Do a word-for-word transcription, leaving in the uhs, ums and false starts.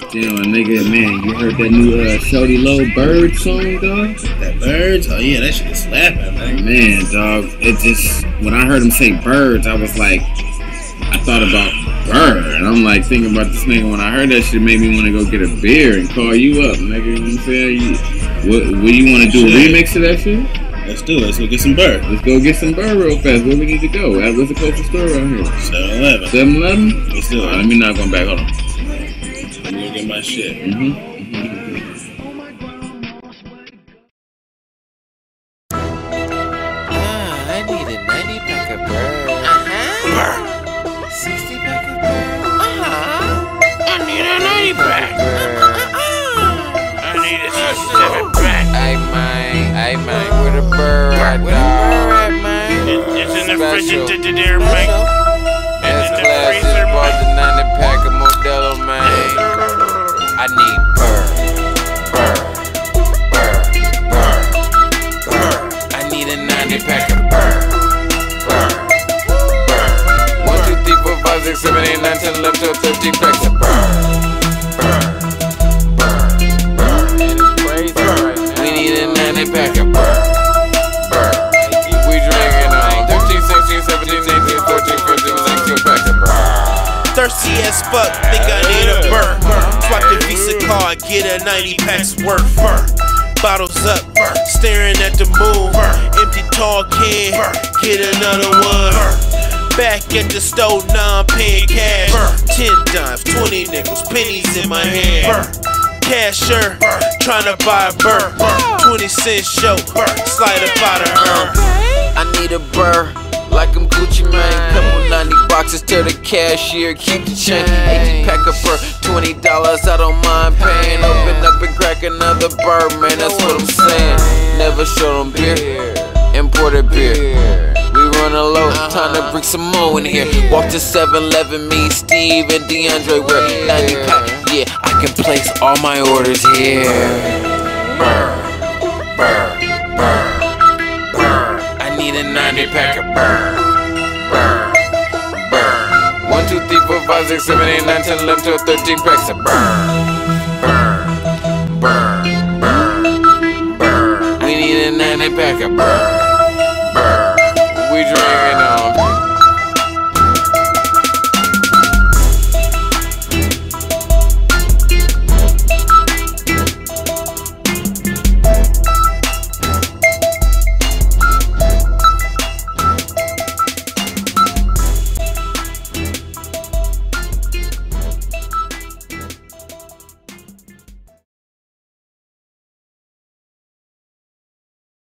Damn, a nigga, man, you heard that new uh, Shawty Low Bird song, dog? That Birds? Oh yeah, that shit is slapping, man. Man, dog, it just, when I heard him say birds, I was like, I thought about bird. And I'm like thinking about this nigga. When I heard that shit, made me want to go get a beer and call you up, nigga. You know what I'm saying? You, what, what you want to do, a remix of that shit? Let's do it. Let's go get some bird. Let's go get some bird real fast. Where we need to go? What's the closest store around here? seven eleven. seven eleven? Let's do it. Right, let me not go back. Hold on. Let me go get my shit. Mm-hmm. Mm-hmm. Ah, I need a ninety pack of bird. Uh-huh. Bird. sixty pack of bird. Uh-huh. I need a ninety pack. Uh-uh. I need a sixty-seven pack. I might, I might with a bird. Right, with a bird, right, man. It's in the refrigerator there, Mike. It's classic. Bought the ninety pack of Modelo, man. I need bird, bird, bird, bird, bird. I need a ninety pack of bird, bird, bird. One, two, three, four, five, six, seven, eight, nine, ten, eleven, twelve, thirteen packs of bird, bird, bird, bird. We need a ninety pack of bird, bird. We drinking on thirteen, sixteen, seventeen, eighteen, fourteen, fifteen, sixteen packs of bird. Thirsty as fuck, think I need a burn. Swipe the Visa card, get a ninety packs worth. Bottles up, staring at the moon. Empty tall can, get another one. Back at the store, now I'm paying cash. Ten dimes, twenty nickels, pennies in my hand. Cashier, tryna buy a burr. Twenty cent show, slide up out of her. I need a burr. Like I'm Gucci Mane, couple ninety boxes to the cashier, keep the chain. eighty pack of bird, twenty dollars, I don't mind paying. Open up and crack another bird, man, that's what I'm saying. Never show them beer, imported beer. We running low, time to bring some more in here. Walk to seven eleven, me, Steve, and DeAndre with ninety pack. Yeah, I can place all my orders here. Bird, bird, bird. Need a ninety pack of burn, burn, burn. One, two, three, four, five, six, seven, eight, nine, ten, eleven, twelve, thirteen packs of burn, burn, burn, burn, burn. We need a ninety pack of burn.